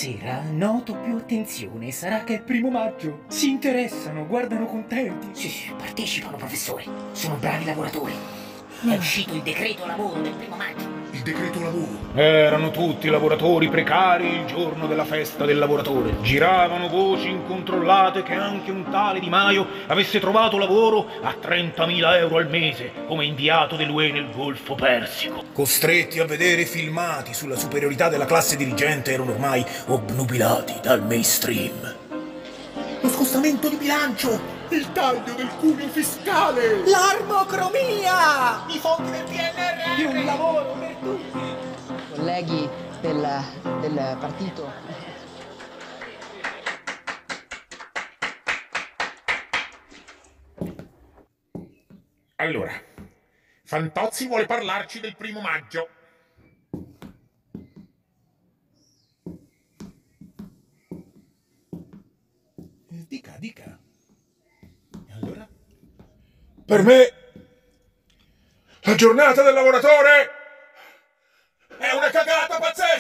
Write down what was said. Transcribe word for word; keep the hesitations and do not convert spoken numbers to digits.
Stasera noto più attenzione, sarà che è il primo maggio. Si interessano, guardano contenti. Sì, sì, partecipano, professore. Sono bravi lavoratori. È uscito il decreto lavoro del primo maggio. Il decreto lavoro. Erano tutti lavoratori precari il giorno della festa del lavoratore. Giravano voci incontrollate che anche un tale Di Maio avesse trovato lavoro a trentamila euro al mese come inviato dell'U E nel Golfo Persico. Costretti a vedere filmati sulla superiorità della classe dirigente, erano ormai obnubilati dal mainstream. Lo scostamento di bilancio! Il taglio del cuneo fiscale! L'armocromia! I fondi del P N R R! Di un lavoro per tutti! Colleghi del, del partito. Allora, Fantozzi vuole parlarci del primo maggio. Dica, dica. E allora? Per me, la giornata del lavoratore è una cagata pazzesca!